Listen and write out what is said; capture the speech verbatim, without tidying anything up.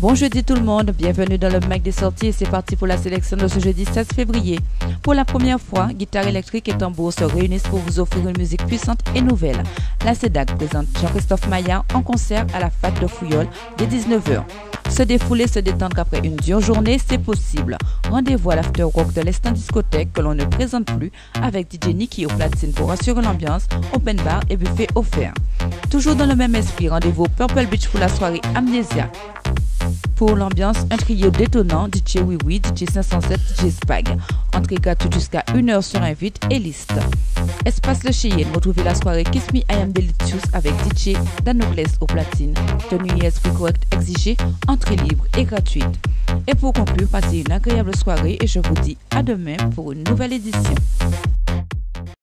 Bon jeudi tout le monde, bienvenue dans le Mac des sorties et c'est parti pour la sélection de ce jeudi seize février. Pour la première fois, Guitare électrique et tambour se réunissent pour vous offrir une musique puissante et nouvelle. La CEDAC présente Jean-Christophe Maillard en concert à la Fat de Fouillol dès dix-neuf heures. Se défouler, se détendre après une dure journée, c'est possible. Rendez-vous à l'after rock de l'instant discothèque que l'on ne présente plus avec D J Nicky au platine pour assurer l'ambiance, open bar et buffet offert. Toujours dans le même esprit, rendez-vous au Purple Beach pour la soirée Amnesia. Pour l'ambiance, un trio détonnant, D J Oui Oui, D J cinq cent sept, D J Spag. Entrée gratuite jusqu'à une heure sur invite et liste. Espace Le Cheyenne, retrouvez la soirée Kiss Me I Am Delicious avec D J Danogles au platine. Tenue et esprit correct exigé, entrée libre et gratuite. Et pour conclure, passez une agréable soirée et je vous dis à demain pour une nouvelle édition.